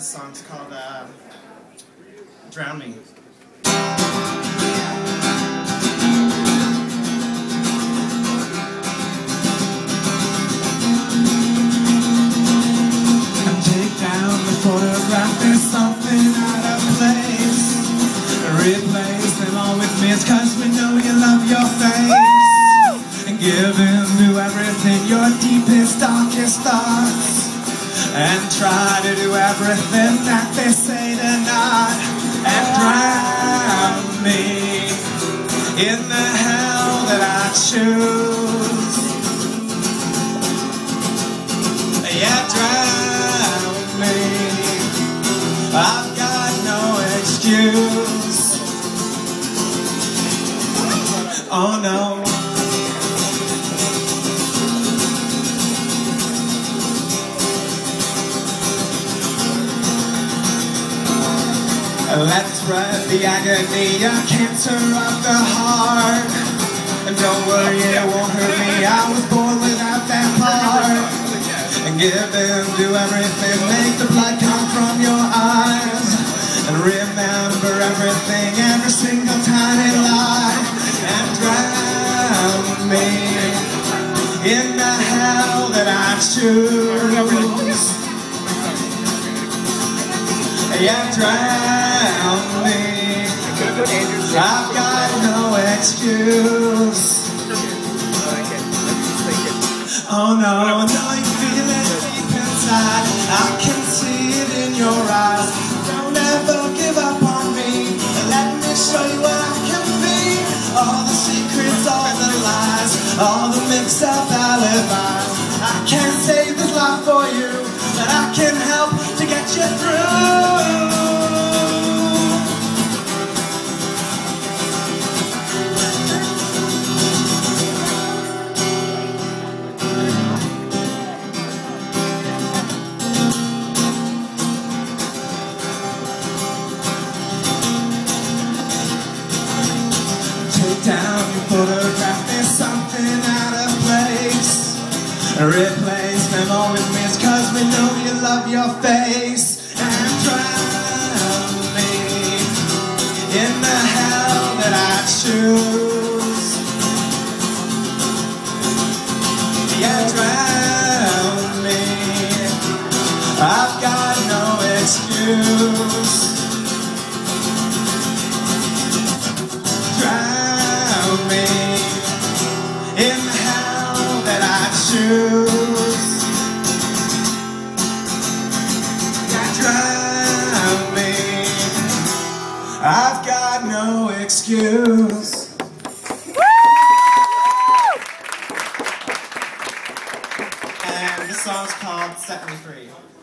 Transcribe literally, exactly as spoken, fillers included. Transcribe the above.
This song's called uh, Drown Me. Take down the photograph, there's something out of place. Replace them all with myths, cause we know you love your face. And give into everything your deepest, darkest thoughts. And try to do everything that they say to not. And drown me in the hell that I choose. Yeah, drown me. I've got no excuse. Oh no. Let's spread the agony, a cancer of the heart. And don't worry, it won't hurt me, I was born without that part. And give in to everything, make the blood come from your eyes. And remember everything, every single tiny lie. And drown me in the hell that I choose. Yeah, drown me. I've got no excuse. Oh no, no, you feel it deep inside. I can see it in your eyes. Don't ever give up on me. Let me show you what I can be. All the secrets, all the lies, all the mixed up alibis. I can't save this life for you, but I can help to get you through. Take down your photograph, there's something out of place. Replace them all with myths, cause we know you love your face. And drown me in the hell that I choose. Yeah, drown me. I've got no excuse. Drown me in the hell that I choose. Yeah, drown me. I've got no excuse. And this song's called Set Me Free.